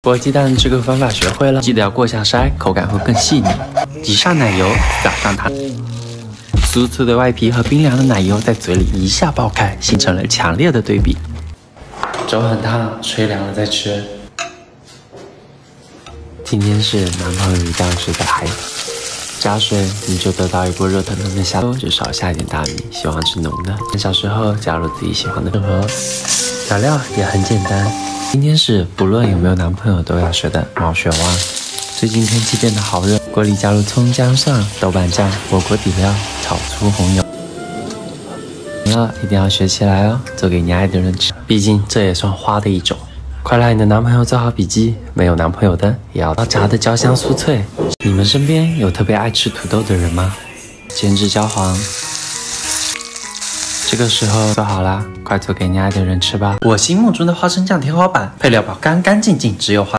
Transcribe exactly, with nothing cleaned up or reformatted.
剥鸡蛋这个方法学会了，记得要过下筛，口感会更细腻。挤上奶油，撒上糖，酥脆的外皮和冰凉的奶油在嘴里一下爆开，形成了强烈的对比。粥很烫，吹凉了再吃。今天是男朋友一定要吃的孩子，加水你就得到一锅热腾腾的虾粥，就少下一点大米，喜欢吃浓的。小时候加入自己喜欢的任何调料也很简单。今天是不论有没有男朋友都要学的毛血旺。最近天气变得好热，锅里加入葱、姜、蒜、豆瓣酱、火锅底料，炒出红油。了一定要学起来哦，做给你爱的人吃，毕竟这也算花的一种。快来你的男朋友做好笔记，没有男朋友的也要炸得焦香酥脆。你们身边有特别爱吃土豆的人吗？煎至焦黄，这个时候做好啦，快做给你爱的人吃吧。我心目中的花生酱天花板，配料表干干净净，只有花。